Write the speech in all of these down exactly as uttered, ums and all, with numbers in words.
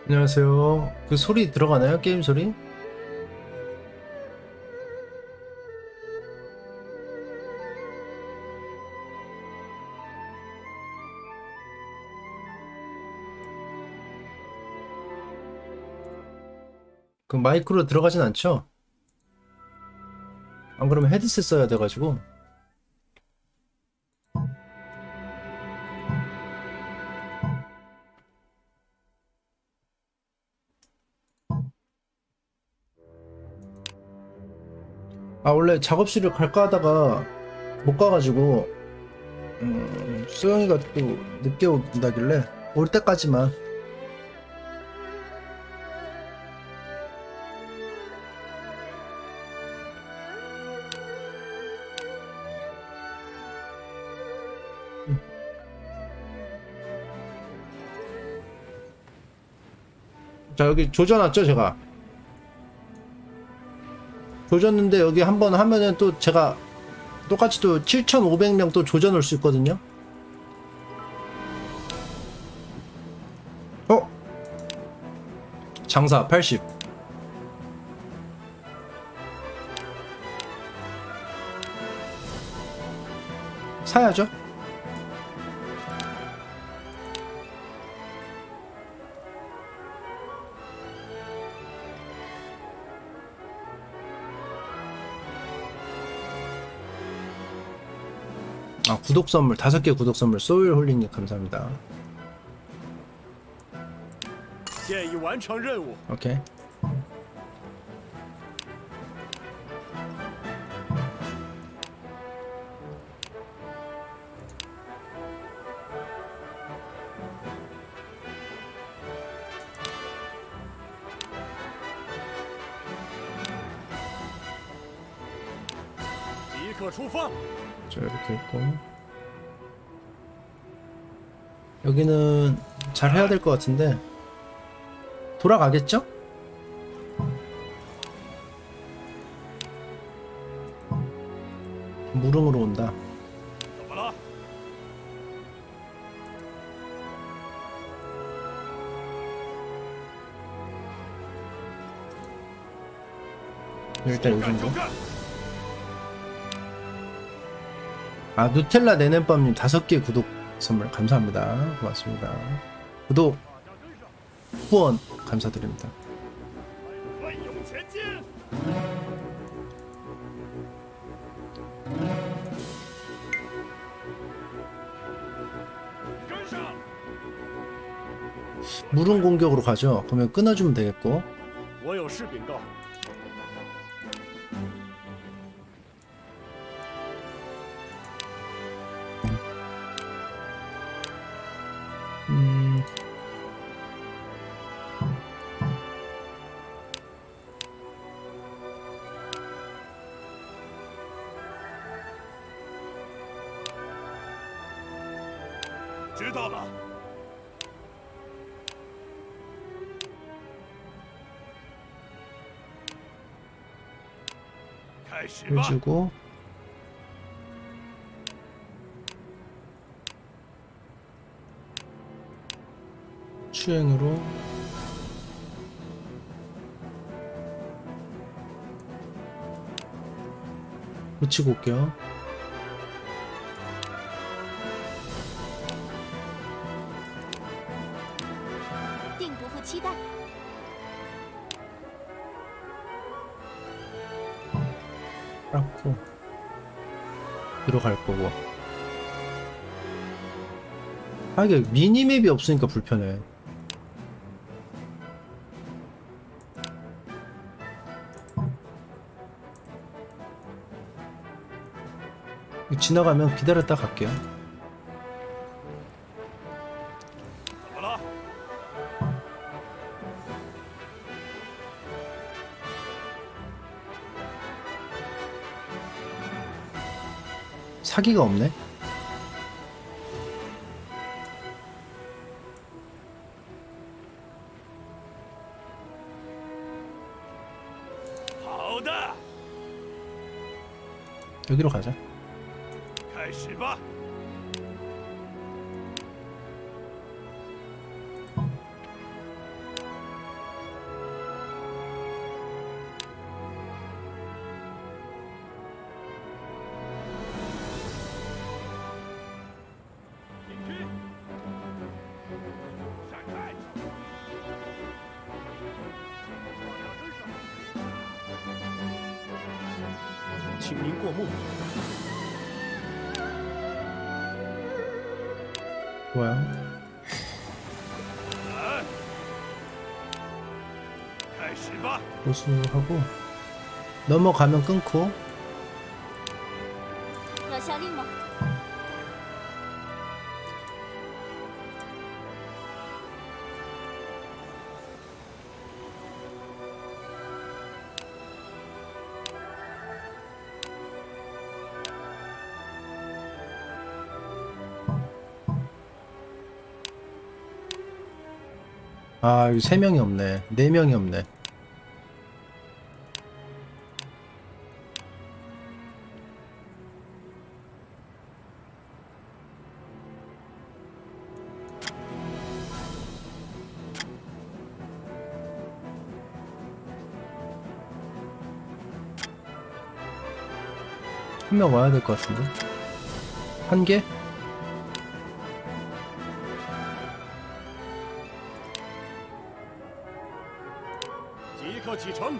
안녕하세요. 그 소리 들어가나요? 게임 소리? 그 마이크로 들어가진 않죠? 안 그러면 헤드셋 써야 돼가지고. 아, 원래 작업실을 갈까 하다가 못 가가지고 음, 수영이가 또 늦게 온다길래 올 때까지만. 자, 여기 조져놨죠 제가. 조졌는데 여기 한번 하면은 또 제가 똑같이 또 칠천오백 명 또 조져놓을 수 있거든요. 어? 장사 팔십. 사야죠. 아, 구독 선물 다섯 개 구독 선물 소울 홀링님 감사합니다. 오케이. 자, 이렇게 있고 여기는 잘 해야 될 것 같은데 돌아가겠죠? 무릉으로 온다. 일단 이 정도. 아, 누텔라 네냄밤님 다섯 개 구독 선물 감사합니다. 고맙습니다. 구독 후원 감사드립니다. 무릉 공격으로 가죠. 그러면 끊어주면 되겠고. 음... 해주고 추행으로 붙이고 올게요. 쌓고 들어갈 거고. 아, 이게 미니맵이 없으니까 불편해. 지나가면 기다렸다 갈게요. 사기가 없네. 여기로 가자. 请您过目。 좋아요. 来，开始吧。 보수하고 넘어가면 끊고. 要下令吗？ 아, 여기 세 명이 없네. 네 명이 없네. 한 명 와야 될 것 같은데. 한 개? 即刻启程。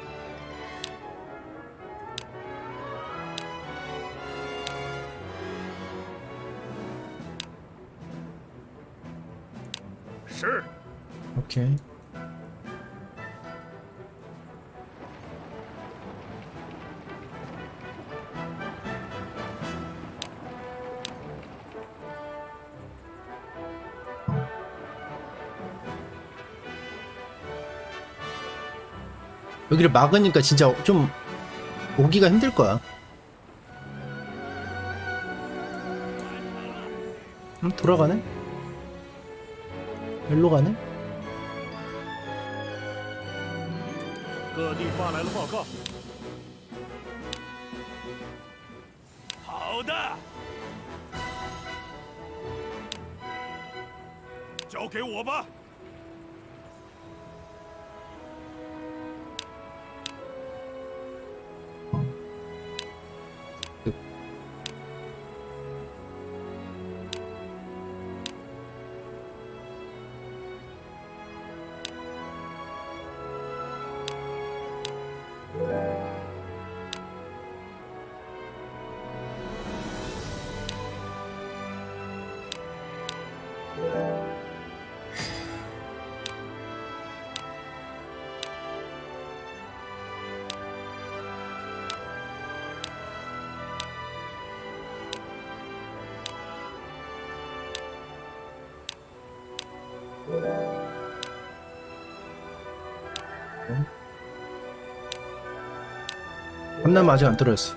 是。 오케이. 여기를 막으니까 진짜 좀 오기가 힘들 거야. 음, 돌아가네? 일로 가네? 各地发来了报告。好的。交给我吧。 함남 아직 안 떨어졌어.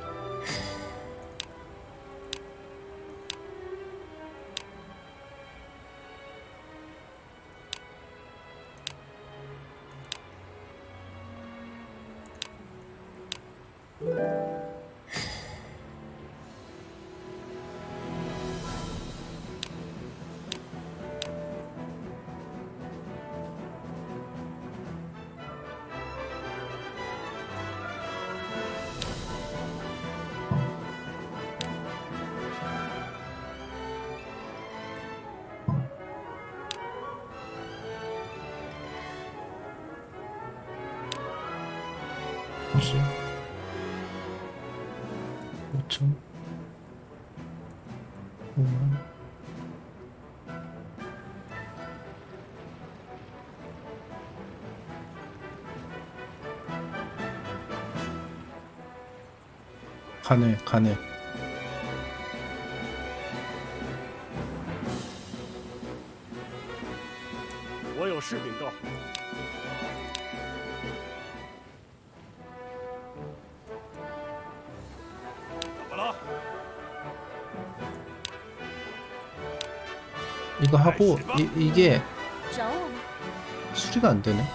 뭐지? 오천? 오만? 가네, 가네. 我有事禀告。 이거 하고 이, 이게 找我吗？ 수리가 안 되네.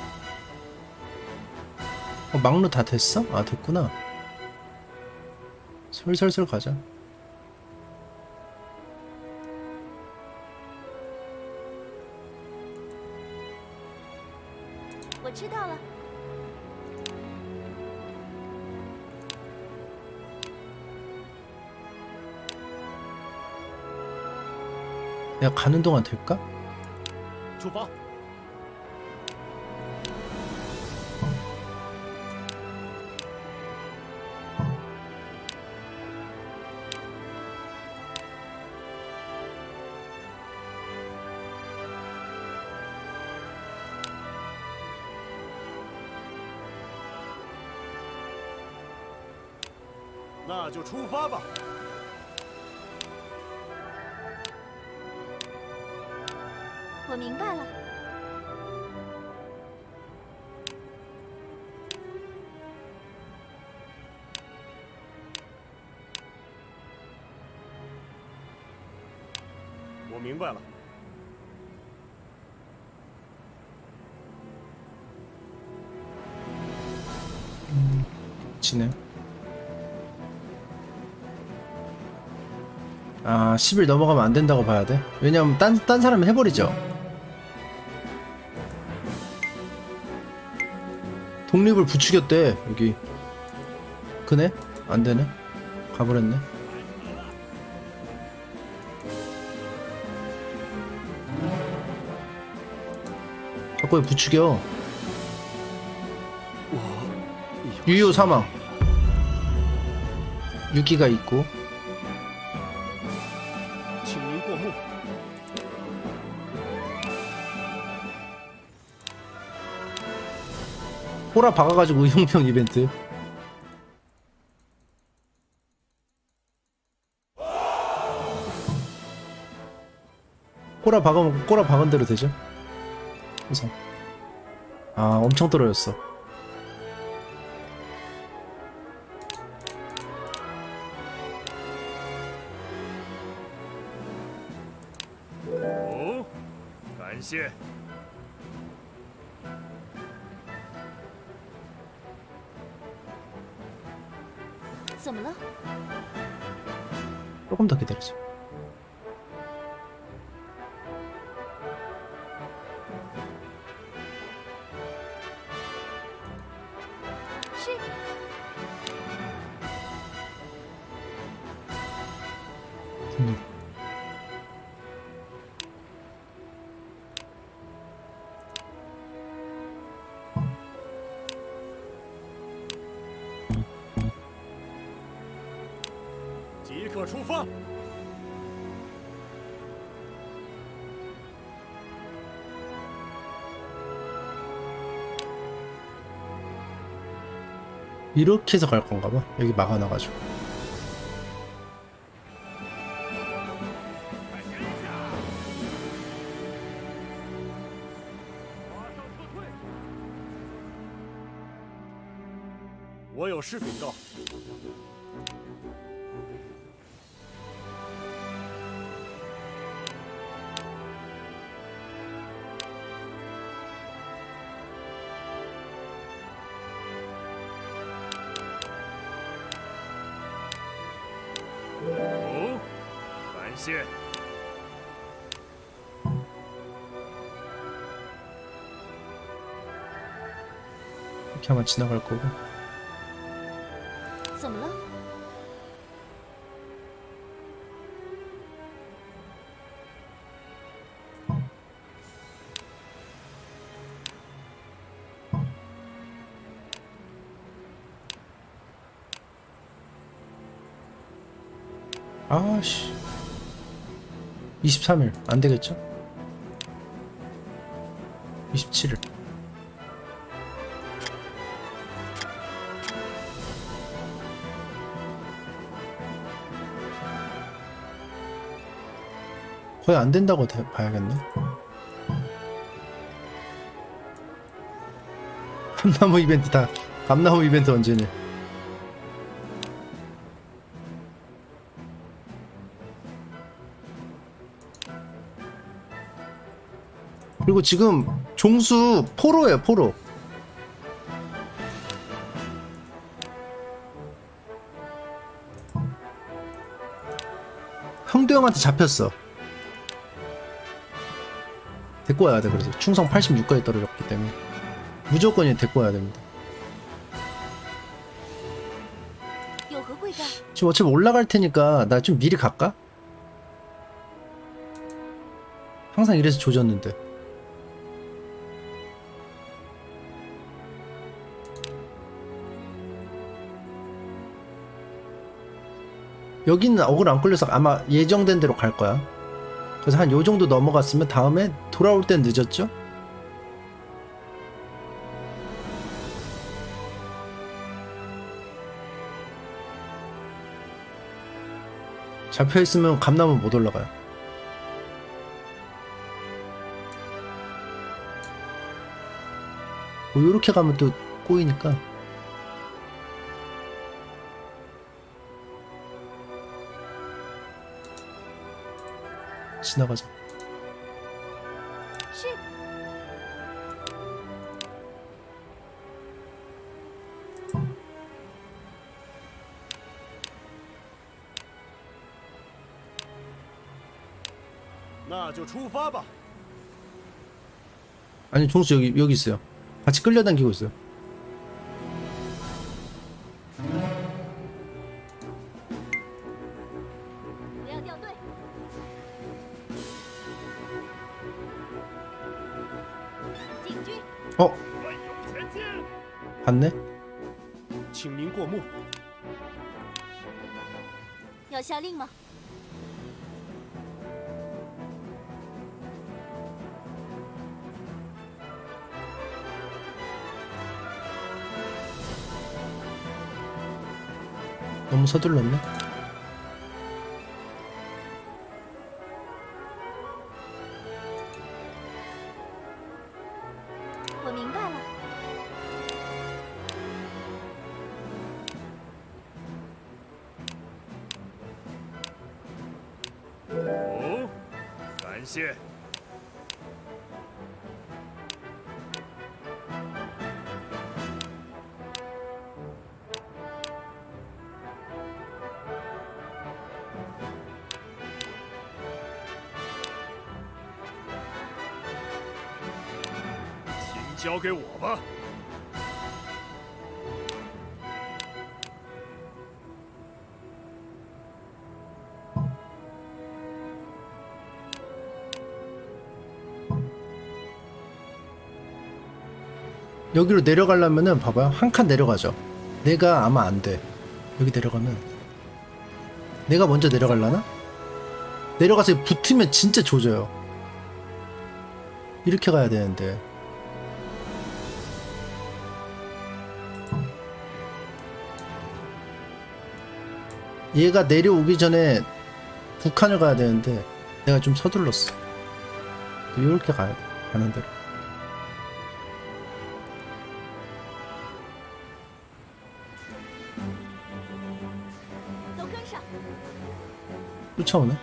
어, 막루 다 됐어? 아, 됐구나. 솔솔솔 가자. 我知道了。 내가 가는 동안 될까? 出发。 我那就出发吧。 我明白了。 我明白了。 지네. 아, 십 일 넘어가면 안 된다고 봐야 돼. 왜냐면 딴, 딴 사람이 해버리죠. 독립을 부추겼대, 여기. 그네? 안 되네? 가버렸네. 자꾸 왜 부추겨? 유효 사망. 유기가 있고. 请您过目。 호라 박아가지고 의용병 이벤트. 꼬라 박으면 꼬라 박은 대로 되죠? 우선. 아, 엄청 떨어졌어. 哦，感谢。 怎么了？ 조금 더 기다리자. 음. 음. 即刻出发！ 이렇게 해서 갈 건가 봐. 여기 막아놔가지고. 我有事禀告。 哦，感谢。 이렇게 하면 지나갈 거고. 怎么了？ 아씨. 이십삼 일 안 되겠죠? 이십칠 일. 거의 안 된다고 대, 봐야겠네. 감나무 이벤트 다. 감나무 이벤트 언제니? 그리고 지금 종수 포로예요, 포로. 형도 형한테 잡혔어. 데리고 와야 돼. 그래서 충성 팔십육까지 떨어졌기 때문에 무조건 얘 데리고 와야 됩니다. 有何贵干？ 지금 어차피 올라갈 테니까 나 좀 미리 갈까? 항상 이래서 조졌는데. 여기는 억울 안 끌려서 아마 예정된 대로 갈 거야. 그래서 한 요 정도 넘어갔으면 다음에 돌아올 땐 늦었죠? 잡혀있으면 감나무 못 올라가요. 뭐 요렇게 가면 또 꼬이니까. 지나가자. 是， 那就出发吧。 아니 종수 여기 여기 있어요. 같이 끌려당기고 있어요. 어? 봤네? 请您过目。 要下令吗？ 너무 서둘렀네. 我明白了。 哦，感谢。 交给我吧。 여기로 내려가려면은 봐봐요. 한 칸 내려가죠. 내가 아마 안 돼. 여기 내려가면 내가 먼저 내려가려나? 내려가서 붙으면 진짜 조져요. 이렇게 가야 되는데. 얘가 내려오기 전에 두 칸을 가야 되는데 내가 좀 서둘렀어. 이렇게 가야 돼. 가는 대로. 쫓아오네.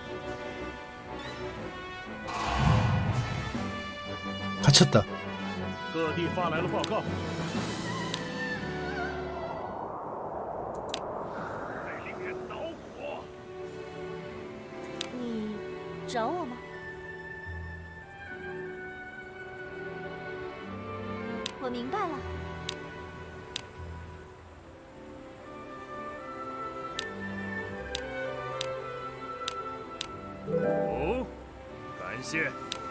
갇혔다. 各地发来了报告。带领人捣火。 你找我吗？我明白了。 哦，感谢。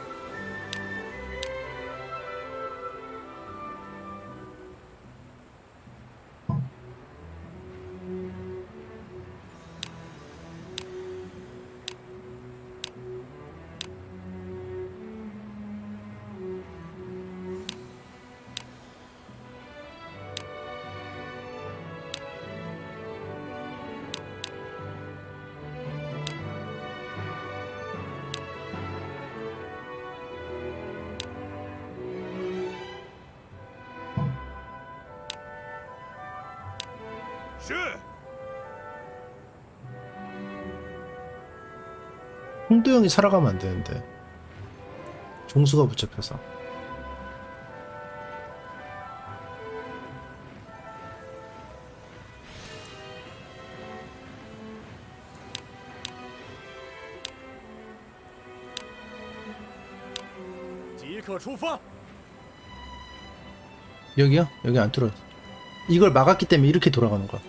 是。 홍도영이 살아가면 안 되는데. 종수가 붙잡혀서. 여기요? 여기 안 뚫어. 이걸 막았기 때문에 이렇게 돌아가는 거야.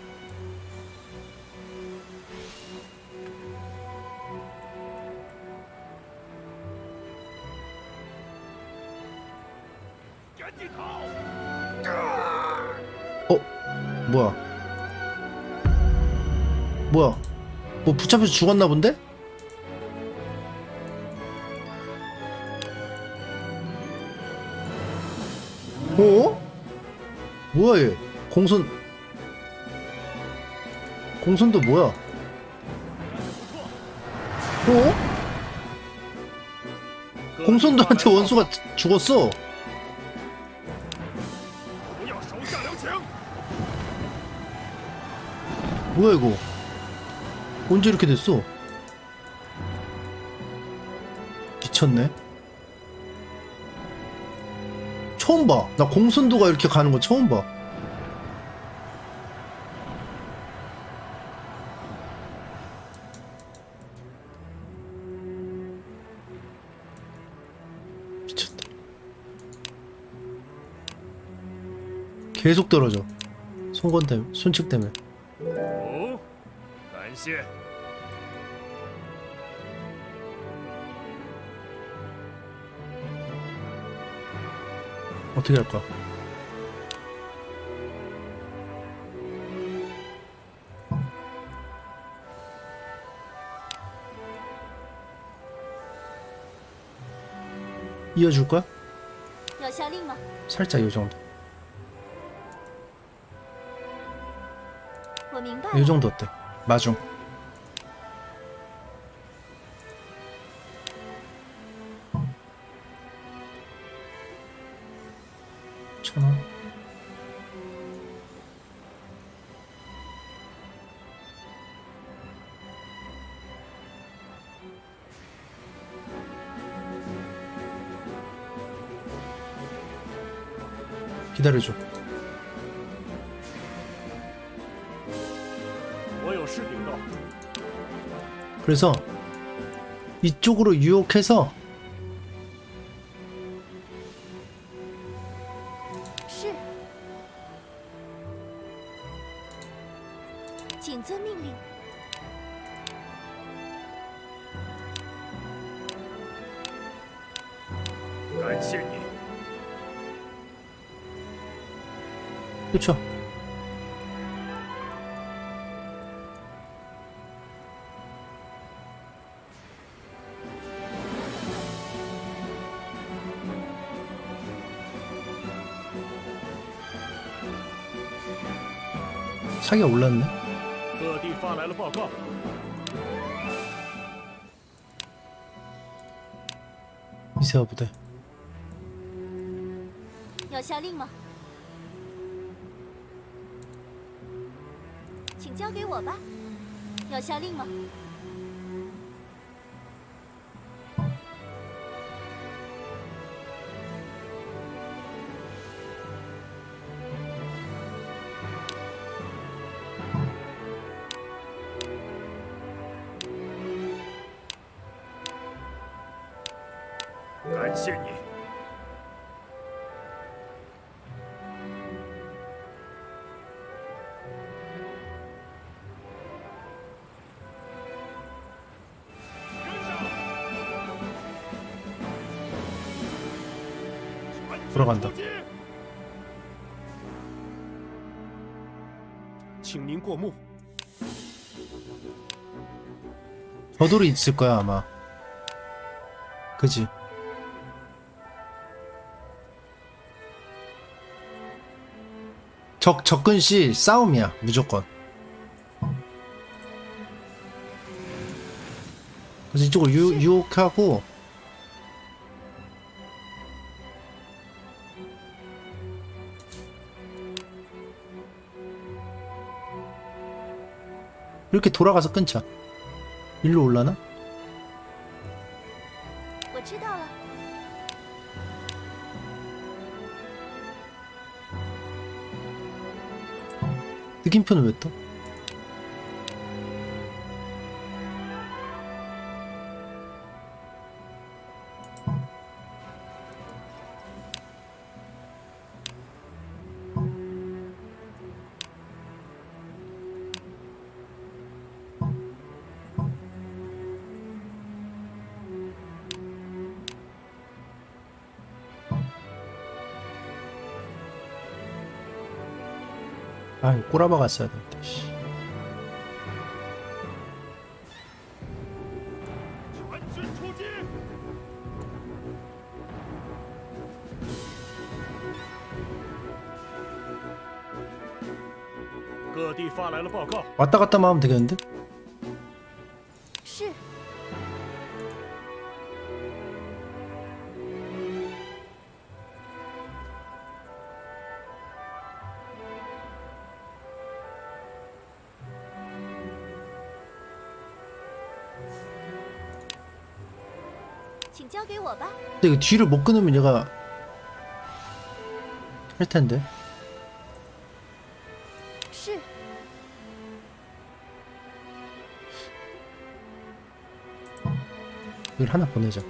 어? 뭐야? 뭐야? 뭐 붙잡혀서 죽었나 본데? 어? 뭐야 얘? 공손 공손도 뭐야? 어? 各地发来 공손도한테 了报告 원수가 죽었어. 不要手下留情。 뭐야 이거? 언제 이렇게 됐어? 미쳤네. 처음 봐. 나 공손도가 이렇게 가는 거 처음 봐. 미쳤다. 계속 떨어져. 손건 때문에, 손측 때문에. 哦，感谢。 어떻게 할까? 이어줄 거야? 要下令吗？ 살짝 요 정도. 我明白 요 了。 정도 어때? 마중. 천 원. 기다려줘. 我有事禀告。 그래서 이쪽으로 유혹해서 是，请遵命令。 感谢你。 그쵸? 사기가 올랐네. 各地发来了报告。 이세화 부대. 要下令吗？请交给我吧。要下令吗？ 感谢你。 돌아간다. 请您过目。 저돌이 있을 거야 아마. 그지? 적 접근 시 싸움이야 무조건. 그래서 이쪽으로 유, 유혹하고 이렇게 돌아가서 끊자. 일로 올라나? 我知道了。 느낌표는 왜 떠? 아, 꼬라박 갔어야 되는데. 씨. 全军出击！ 各地发来了报告。 왔다 갔다만 하면 되겠는데? 是， 请交给我吧。 근데 이거 뒤를 못 끊으면 얘가 할 텐데. 是， 이걸 하나 보내자.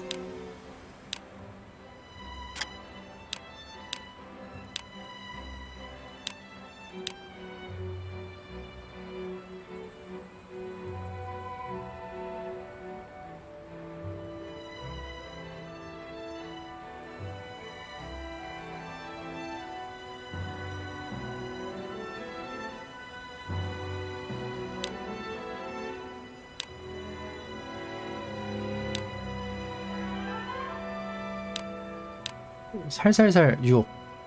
살살살 유혹.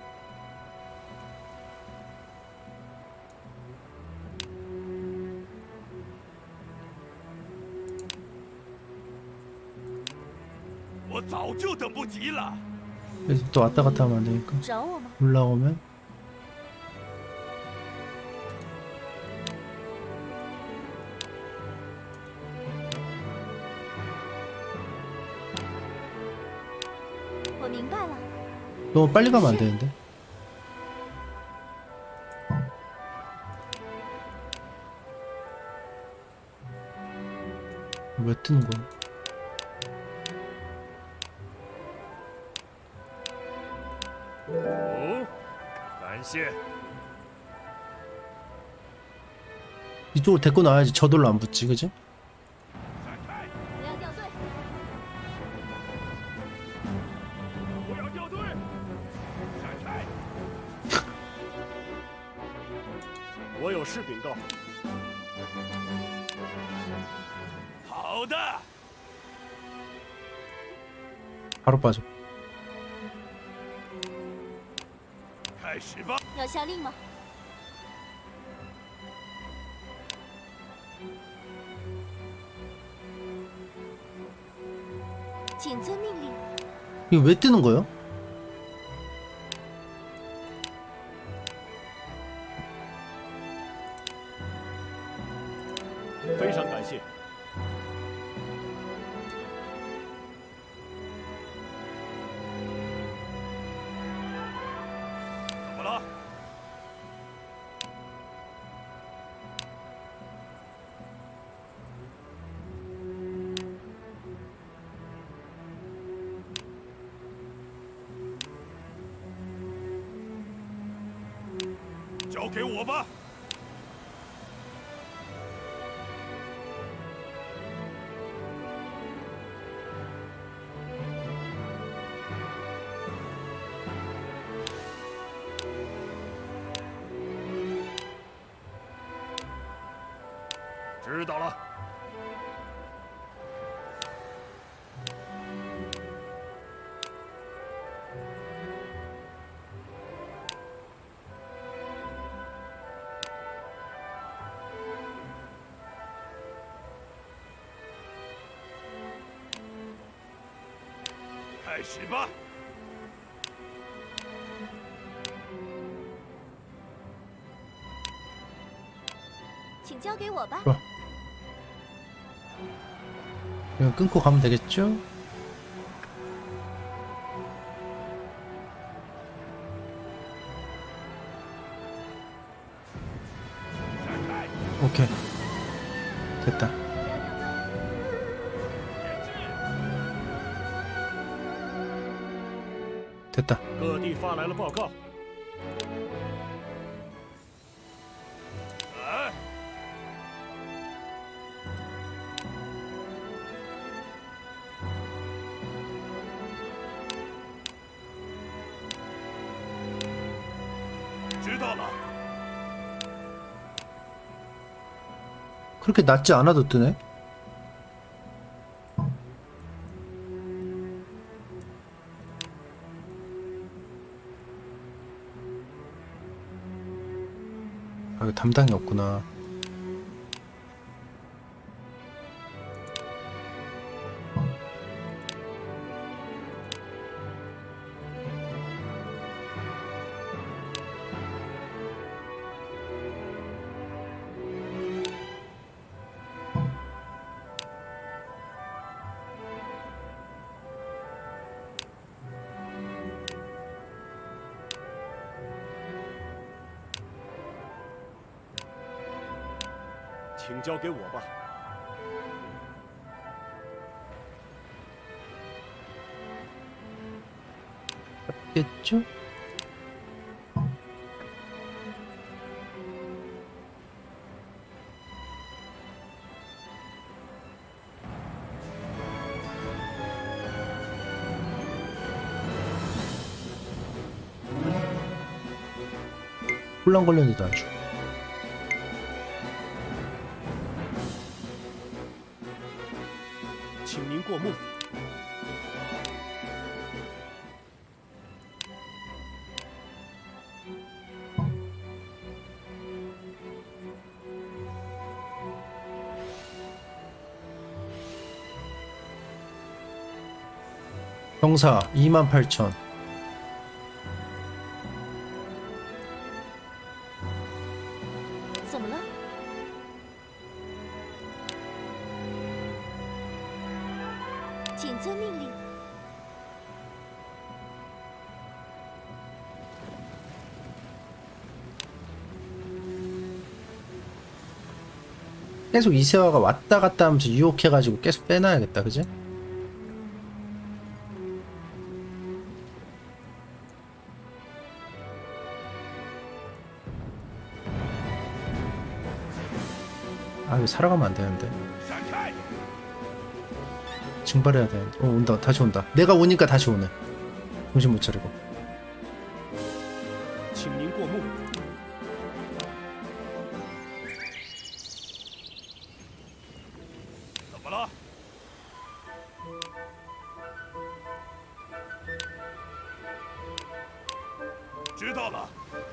그래서 또 왔다 갔다 하면 안 되니까. 找我吗？ 올라오면 我明白了。 너무 빨리 가면 안 되는데. 왜 뜨는 거야? 어? 感谢。 이쪽으로 데리고 나와야지 저돌로 안 붙지, 그지? 不要掉队。 不要掉队！闪开！我有事禀告。好的。 바로 빠져. 开始吧。 要下令吗？请遵命令。 이거 왜 뜨는 거예요? 非常感谢。怎么了？交给我吧。 知道了。开始吧。 请交给我吧。 좋아. 이거 끊고 가면 되겠죠? 오케이. 됐다. 됐다. 各地发来了报告。哎， 知道了。 그렇게 낮지 않아도 뜨네? 아, 이거 담당이 없구나. 请交给我吧。 겠죠? 혼란 걸렸는데도 안 죽어. 请您过目。 병사 이만 팔천. 계속 이세화가 왔다 갔다 하면서 유혹해가지고 계속 빼놔야겠다, 그지? 아, 이거 살아가면 안 되는데. 증발해야 되는데. 어, 온다. 다시 온다. 내가 오니까 다시 오네. 정신 못 차리고. 请您过目。 怎么了？知道了。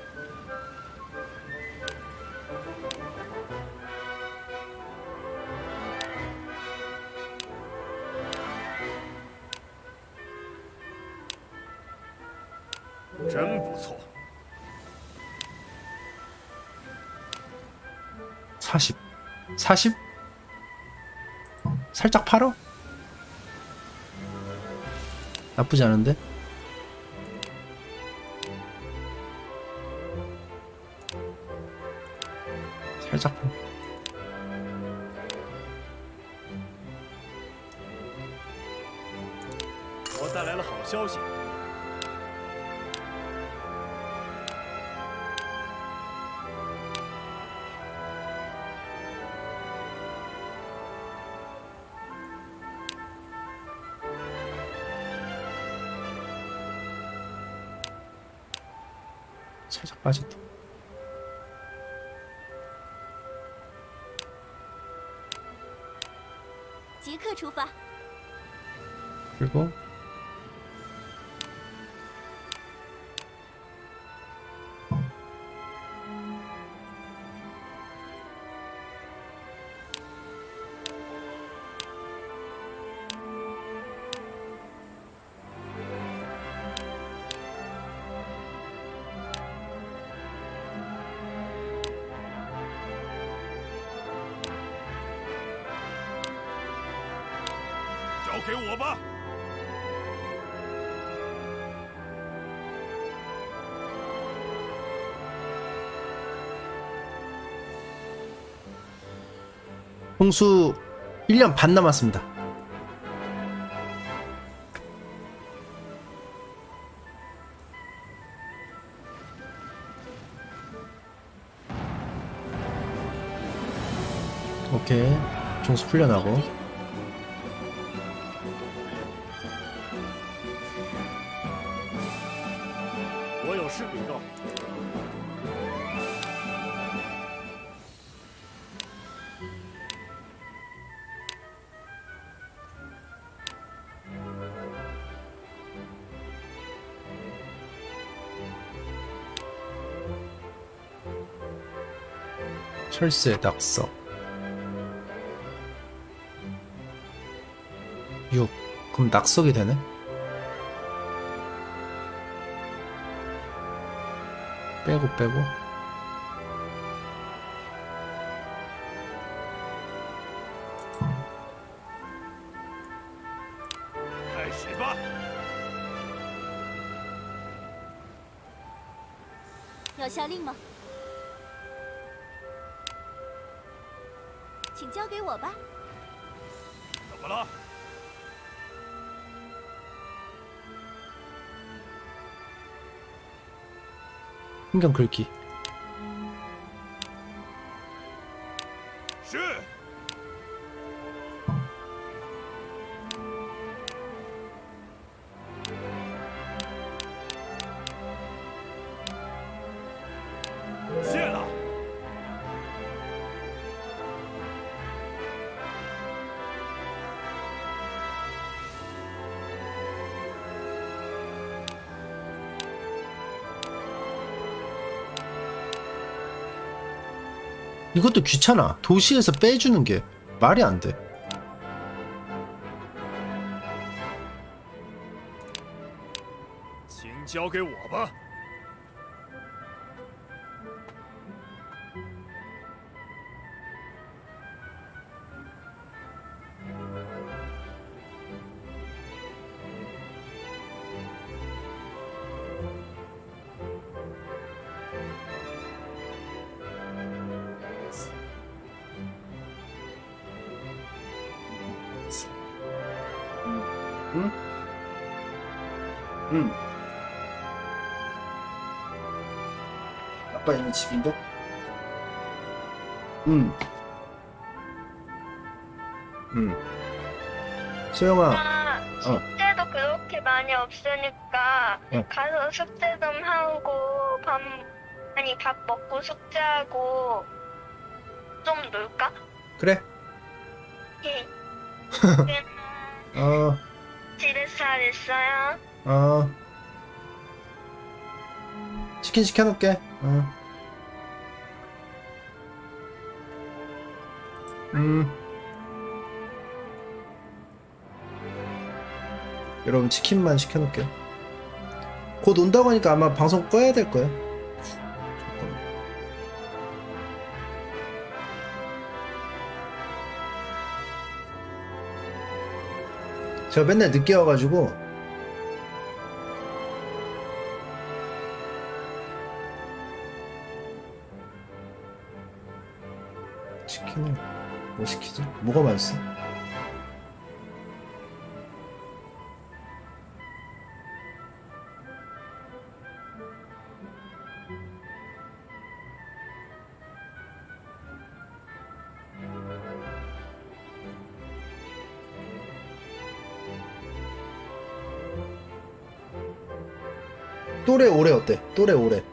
真不错。 사십. 사십? 살짝 팔어? 나쁘지 않은데? 살짝 팔어. 我带来了好消息。 살짝 빠졌다. 그리고 交给我吧。 홍수 일 년 반 남았습니다. 오케이. 종수 풀려나고. 철새, 낙석. 육. 그럼 낙석이 되네? 빼고 빼고. 请交给我吧。 怎么了？ 풍경 긁기. 是。谢了。 이것도 귀찮아. 도시에서 빼주는 게 말이 안 돼. 请交给我吧。 응? 응. 아빠 이미 집인데? 응. 응. 소영아, 아, 숙제도 그렇게 많이 없으니까 응. 가서 숙제 좀 하고 밥 아니 밥 먹고 숙제하고 좀 놀까? 그래. 예. 그럼 어, 집에서 잘 있어요? 어. 치킨 시켜놓을게. 어. 음. 여러분 치킨만 시켜놓을게요. 곧 온다고 하니까 아마 방송 꺼야 될 거예요. 잠깐만. 제가 맨날 늦게 와가지고 치킨을 뭐 시키지? 뭐가 맛있어? 또래 오래 어때? 또래 오래.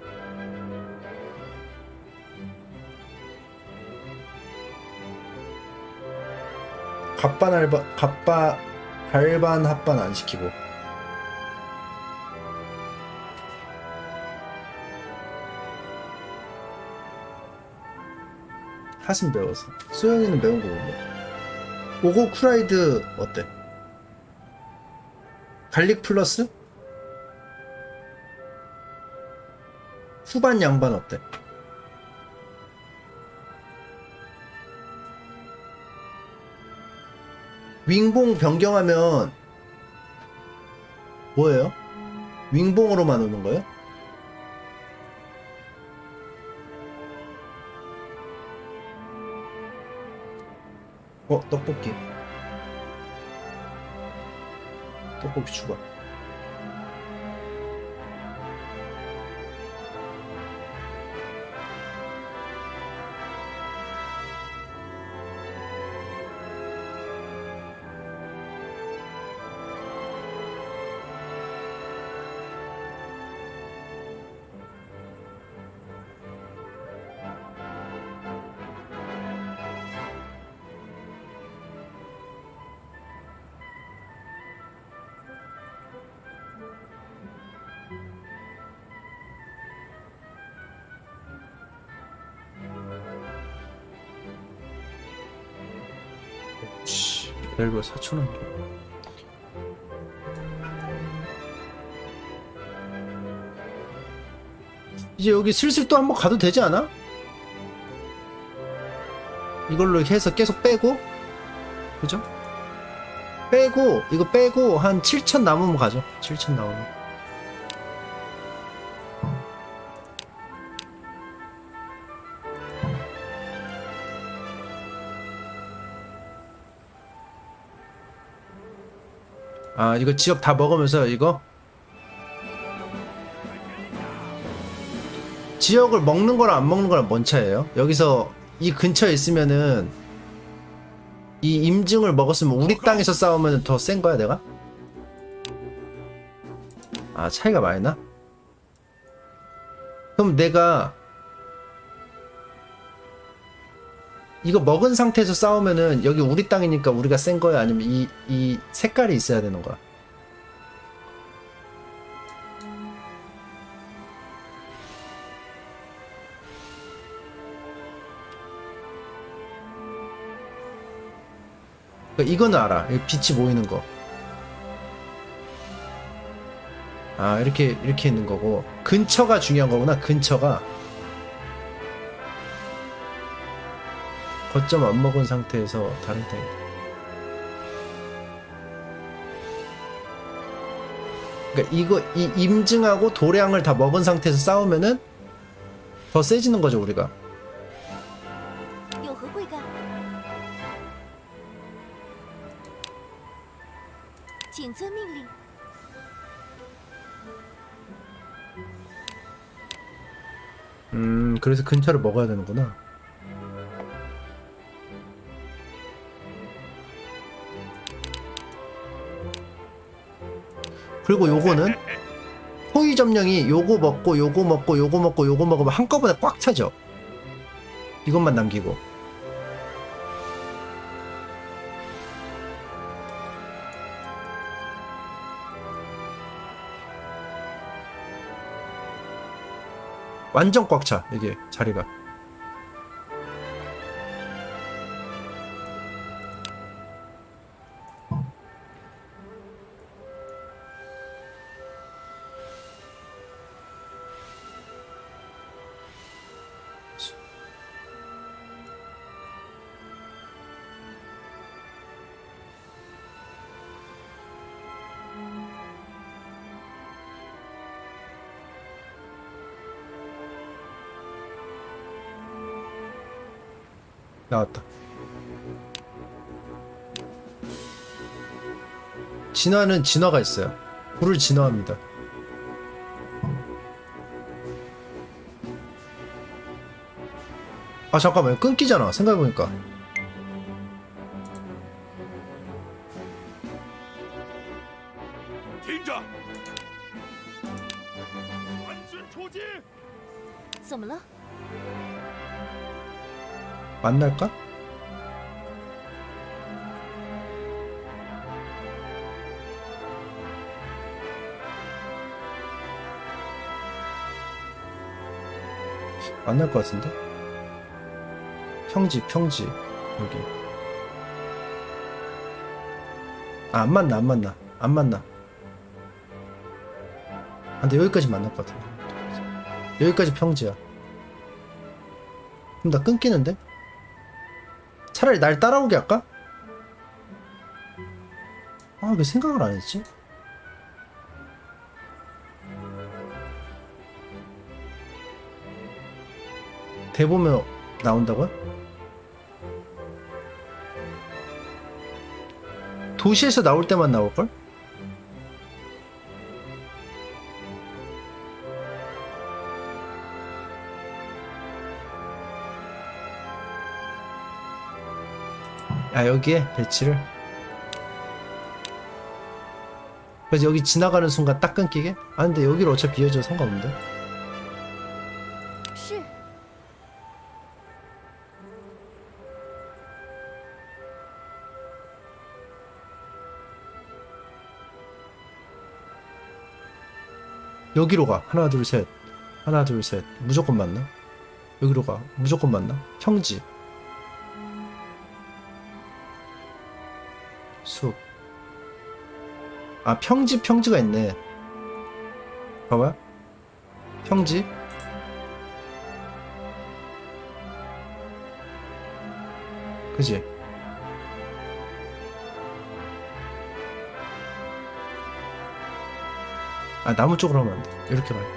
갑반 알바 갑바 발반 합반 안 시키고. 핫은 매워서. 소영이는 매운 거 먹어. 오고 쿠라이드 어때? 갈릭 플러스? 후반 양반 어때? 윙봉 변경하면 뭐예요? 윙봉으로만 오는 거예요? 어, 떡볶이. 떡볶이 추가. 벨브 사천 원. 이제 여기 슬슬 또 한번 가도 되지 않아? 이걸로 해서 계속 빼고, 그죠? 빼고 이거 빼고 한 칠천 남으면 가죠. 칠천 남으면. 아 이거 지역 다 먹으면서 이거 지역을 먹는 거랑 안 먹는 거랑 뭔 차이예요? 여기서 이 근처에 있으면은 이 임증을 먹었으면 우리 땅에서 싸우면 더 센 거야 내가? 아 차이가 많이 나? 그럼 내가 이거 먹은 상태에서 싸우면은 여기 우리 땅이니까 우리가 센 거야? 아니면 이, 이 색깔이 있어야 되는 거야? 그러니까 이거는 알아. 여기 빛이 보이는 거. 아 이렇게 이렇게 있는 거고 근처가 중요한 거구나. 근처가 거점 안 먹은 상태에서 다른 땅. 그러니까 이거 이 임증하고 도량을 다 먹은 상태에서 싸우면은 더 세지는 거죠 우리가. 有何贵干？请遵命令。 음 그래서 근처를 먹어야 되는구나. 그리고 요거는 호위 점령이 요거 먹고 요거 먹고 요거 먹고 요거 먹으면 한꺼번에 꽉 차죠. 이것만 남기고. 완전 꽉 차 이게 자리가. 나왔다. 진화는 진화가 있어요. 불을 진화합니다. 아 잠깐만요. 끊기잖아. 생각해보니까. 팀장! 완전 초지! 怎么了？ 만날까? 만날 것 같은데? 평지 평지 여기. 아, 안 만나 안 만나 안 만나. 아, 근데 여기까지 만날 것 같은데. 여기까지 평지야. 그럼 나 끊기는데? 차라리 날 따라오게 할까? 아, 왜 생각을 안 했지? 대보면 나온다고요? 도시에서 나올 때만 나올걸? 아 여기에 배치를. 그래서 여기 지나가는 순간 딱 끊기게? 아 근데 여기를 어차피 비워줘 상관없는데. 是。 여기로 가. 하나 둘 셋. 하나 둘 셋. 무조건 맞나? 여기로 가. 무조건 맞나? 평지. 숲. 아 평지 평지가 있네. 봐봐. 평지. 그지? 아 나무 쪽으로 하면 안 돼. 이렇게 봐.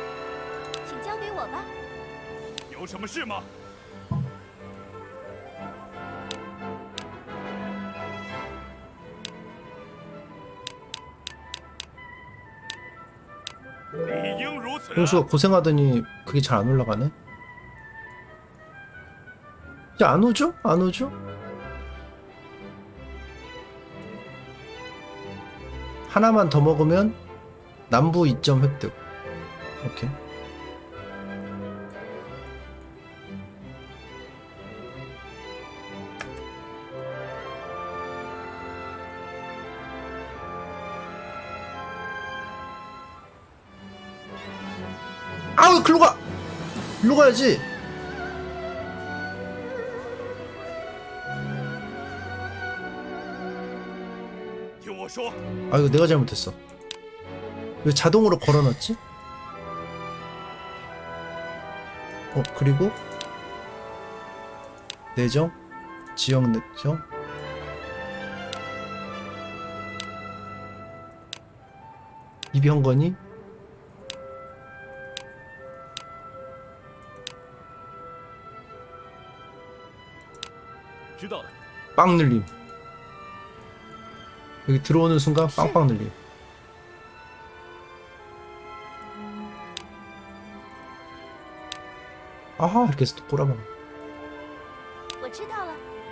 请交给我吧。 有什么事吗？ 应如此。 형수가 고생하더니 그게 잘 안 올라가네. 이제 안 오죠? 안 오죠? 하나만 더 먹으면 남부 이 점 획득. 오케이. 아우, 글로 가! 글로 가야지! 听我说， 아, 이거 내가 잘못했어. 왜 자동으로 걸어놨지? 어, 그리고 내정, 지역 내정, 이병건이 知道了。 빵 늘림. 여기 들어오는 순간 빵빵 늘림. 아하, 이렇게 해서 또 꼬라봐. 我知道了。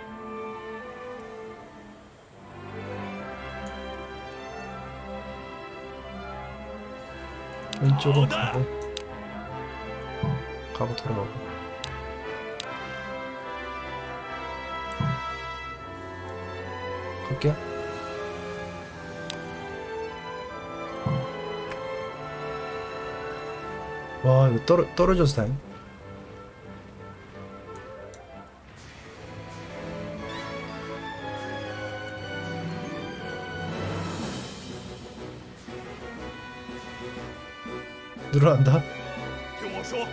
왼쪽은 가고 가고 돌아가고. 갈게요. 와, 이거 떨어, 떨어져서 다행. 늘어난다. 听我说，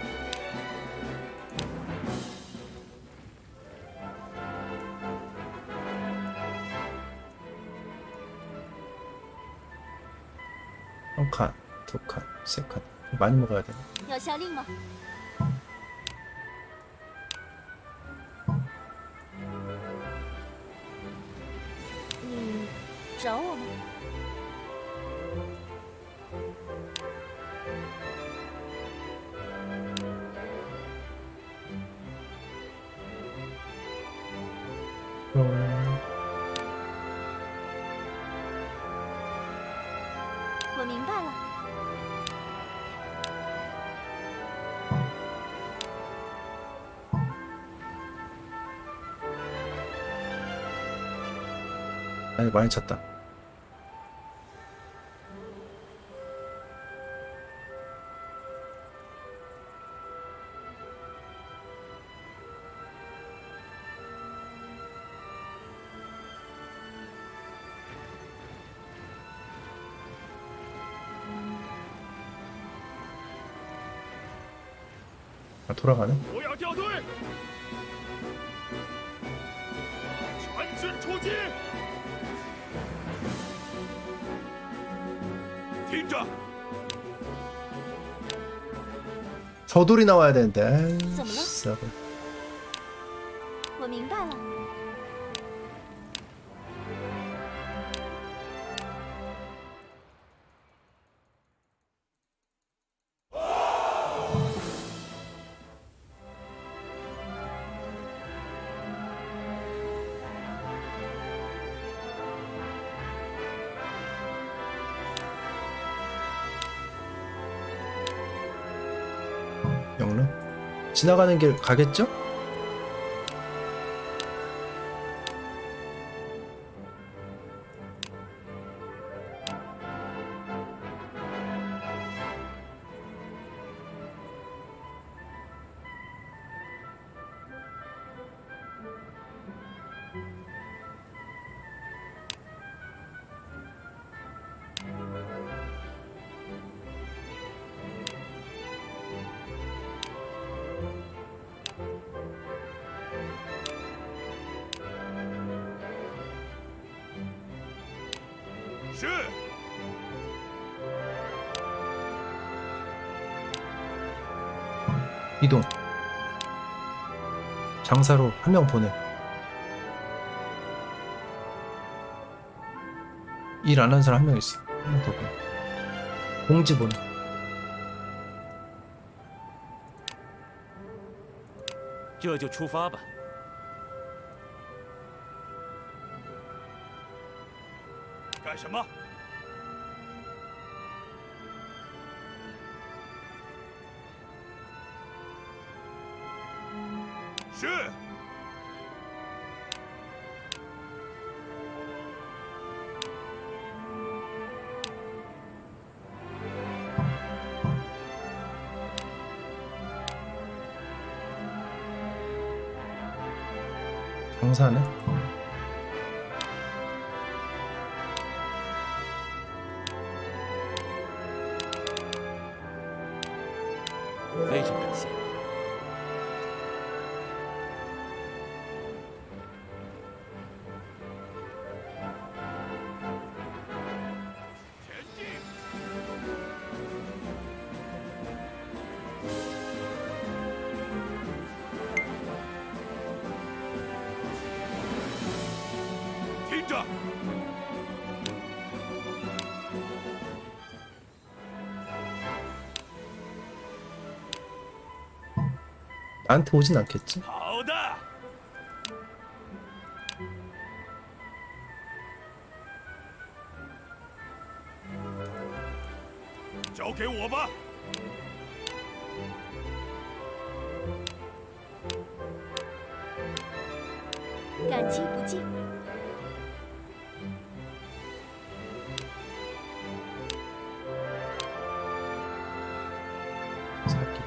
한 칸, 두 칸, 세 칸. 많이 먹어야 돼. 要下令吗？你找我吗？ 어, 我明白了。 아니, 많이 찼다. 아, 돌아가네. 我要掉队，全军出击！听着， 저돌이 나와야 되는데. 아이, 怎么了？ 싸고. 我明白了。 영릉? 지나가는 길 가겠죠? 是 이동. 장사로 한 명 보내. 일 안 한 사람 한 명 있어. 한 명 더 보내. 공지 보내. 这就出发吧。干什么？是。 장사네? 非常感谢。前进！听着， 나한테 오진 않겠지? 好的。交给我吧。 感激不尽。 사기.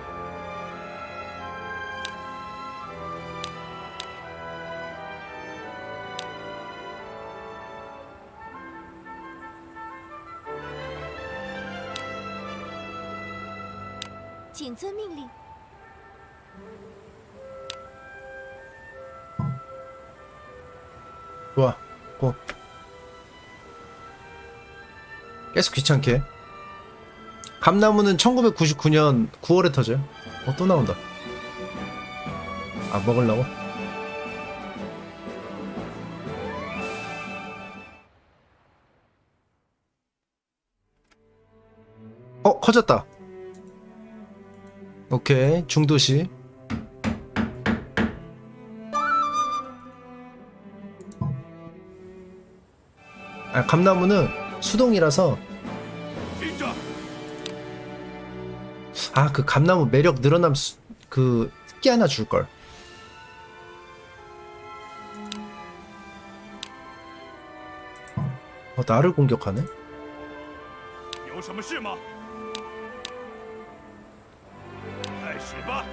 请遵命令。 좋아. 고. 계속 귀찮게. 감나무는 천구백구십구 년 구월에 터져요. 어, 또 나온다. 아, 먹으려고? 어, 커졌다. 오케이, 중도시. 아, 감나무는 수동이라서. 아, 그 감나무 매력 늘어남 수, 그 특기 하나 줄걸. 어, 나를 공격하네? 有什么事吗？开始吧。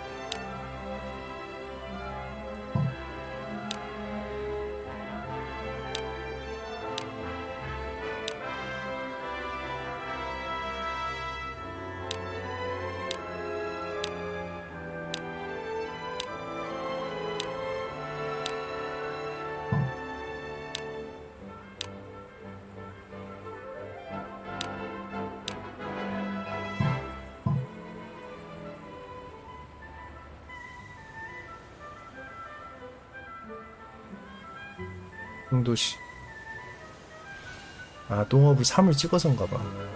중도시. 아, 농업을 삼을 찍어서인가봐.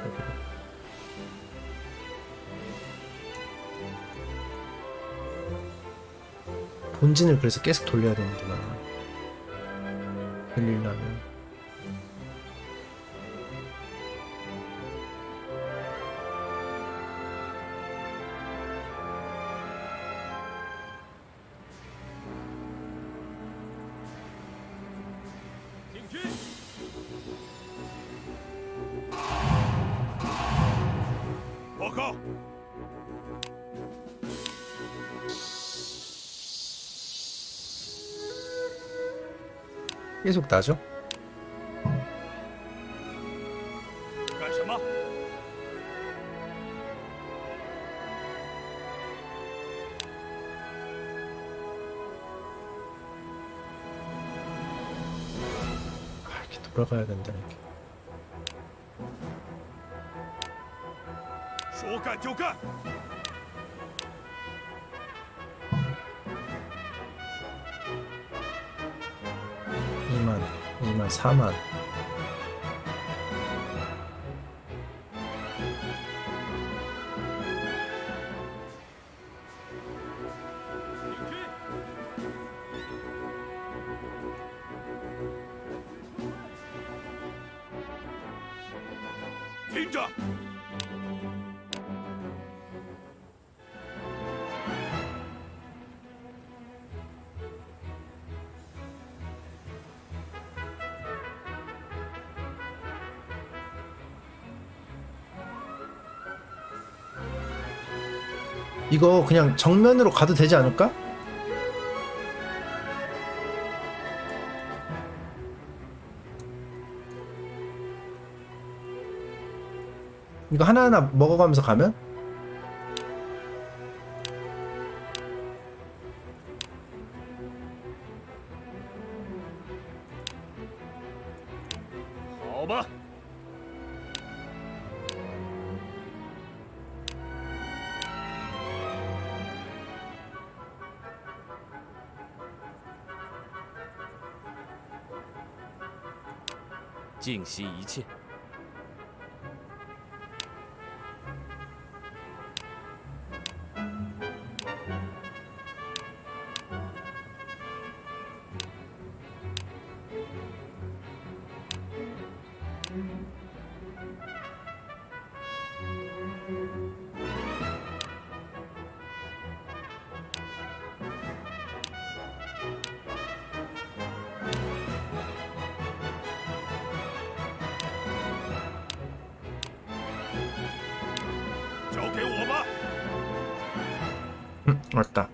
본진을 그래서 계속 돌려야 되는구나. 돌리려면. 계속 나죠? 干什么？ 아, 이렇게 돌아가야 된다, 이렇게. 说干就干。 이만, 이만, 사만. 听着， 이거 그냥 정면으로 가도 되지 않을까? 이거 하나하나 먹어가면서 가면? 好吧， 尽息一切。 交给我吧。 응, 맞다.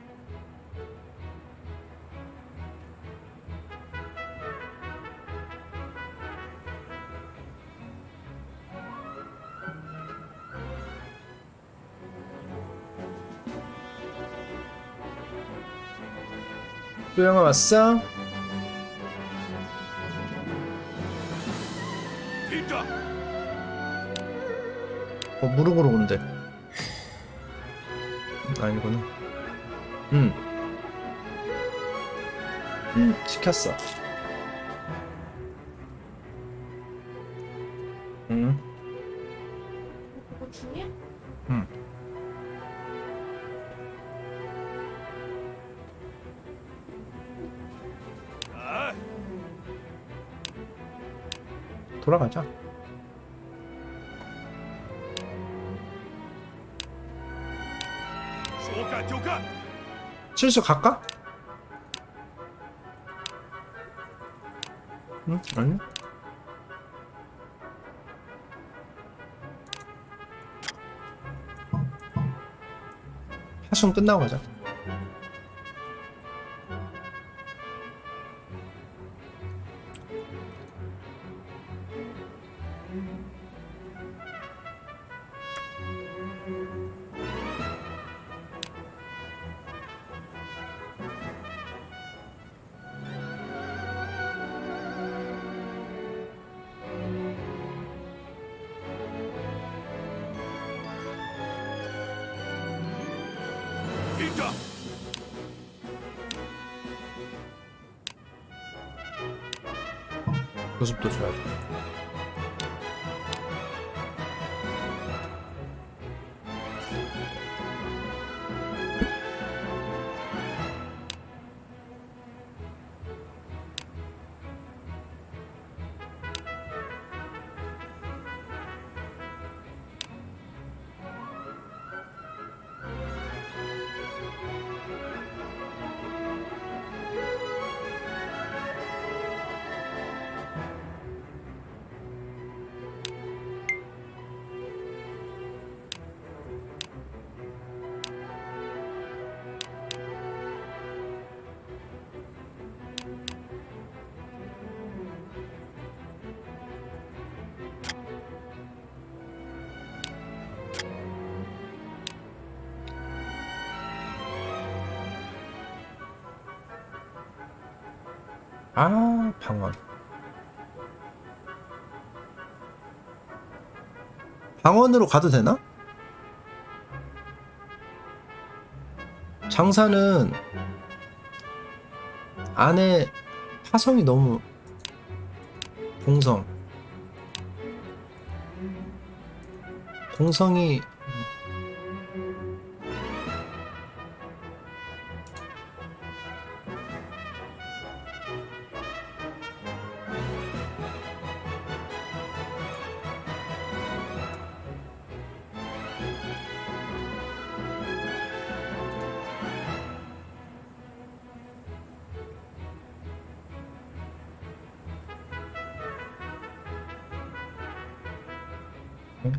소영아 왔어? 听着， 어, 무릎으로 온대. 아니구나. 응. 응, 시켰어. 응. 그거 중이야? 응. 哎， 돌아가자. 说干就干。 실수 갈까? 응? 아니? 하순 끝나고 가자. 모습도 줘야 돼. 아, 방언. 방언으로 가도 되나? 장사는 안에 파성이 너무 공성 공성이 응?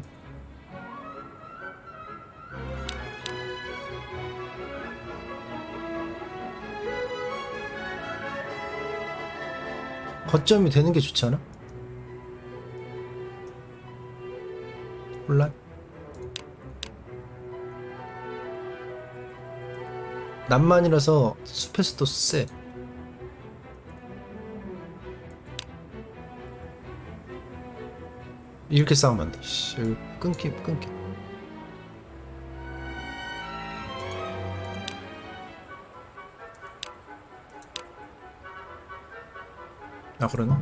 거점이 되는 게 좋지 않아? 혼란? 남만이라서 숲에서도 쎄. 이렇게 싸우면 안 돼. 씨, 여기 끊기, 끊기. 아, 그러나?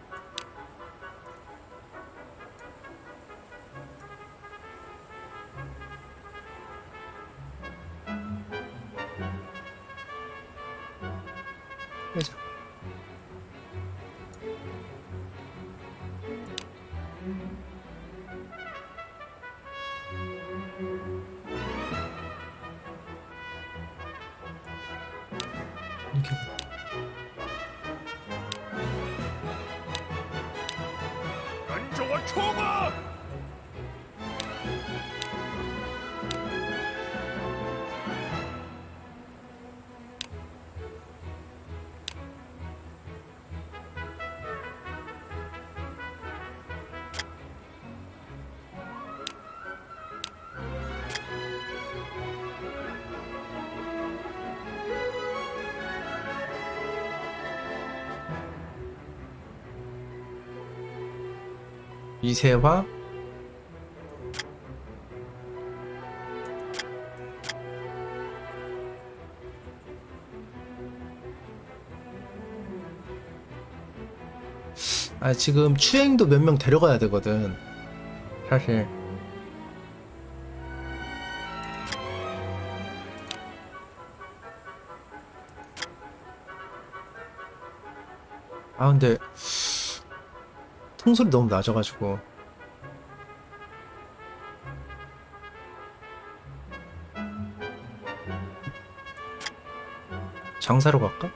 빼자. 이렇게. 연조와 총아! 이세화. 아, 지금 추행도 몇 명 데려가야 되거든 사실. 아 근데 통솔이 너무 낮아가지고. 장사로 갈까?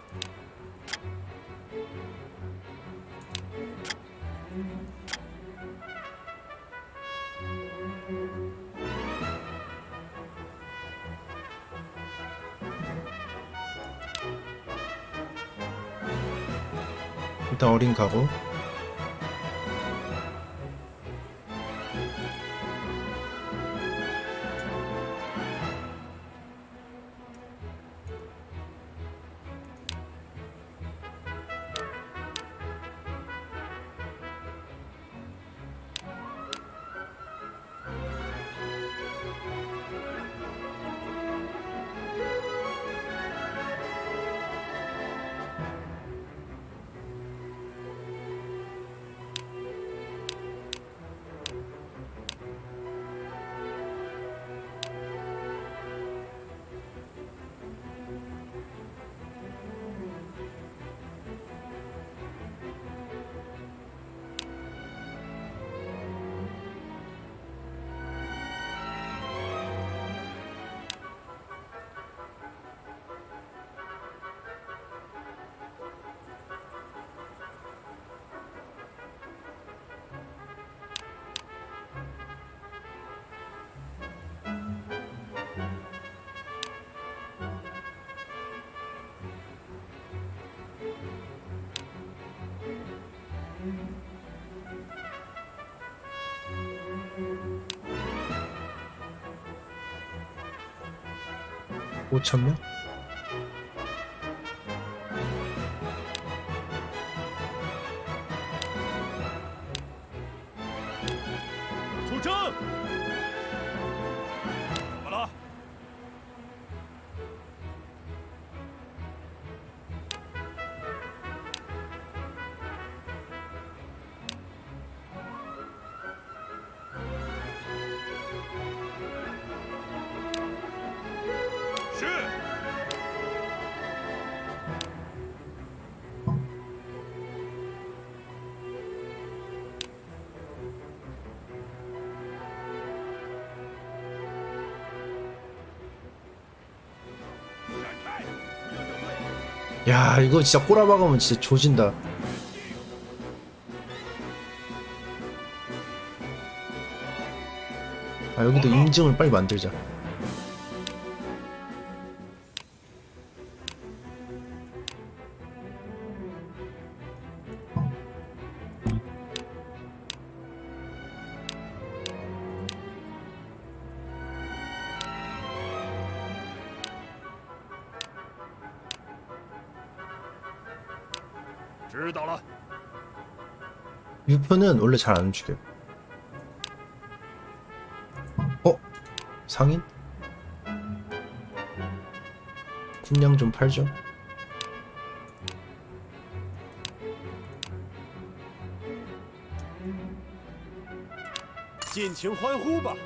일단 어린 가고. 오천 명? 도전! 봐라. 슛! 야, 이거 진짜 꼬라박으면 진짜 조진다. 아 여기도 인증을 빨리 만들자. 知道了。 유표는 원래 잘 안 움직여. 어? 상인? 군량 좀 팔죠. 尽情欢呼吧！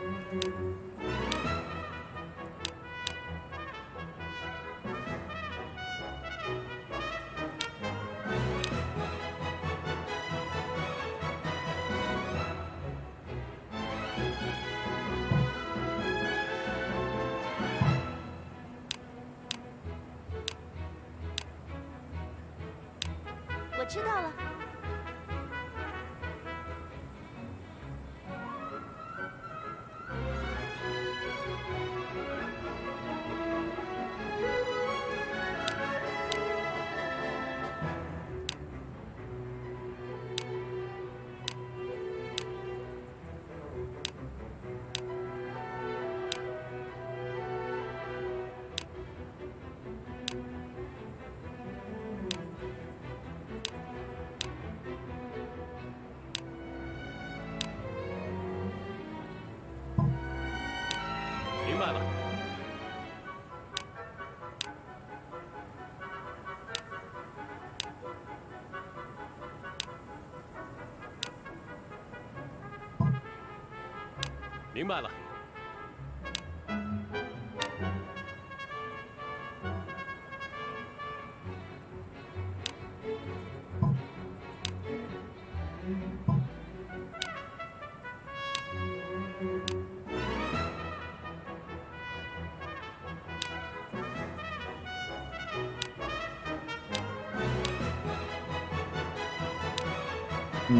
我知道了。 明白了。明白了。 음.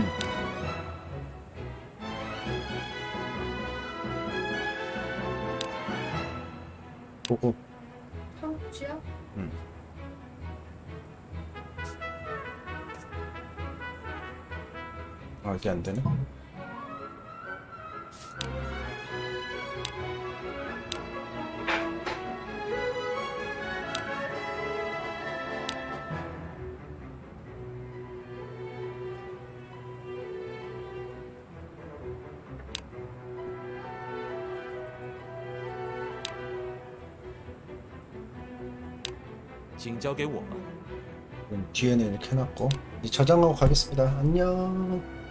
보고. 삼국지야? 음. 아 이게 안 되네. 请交给我吧。 뒤에는 이렇게 해놨고 이제 저장하고 가겠습니다. 안녕.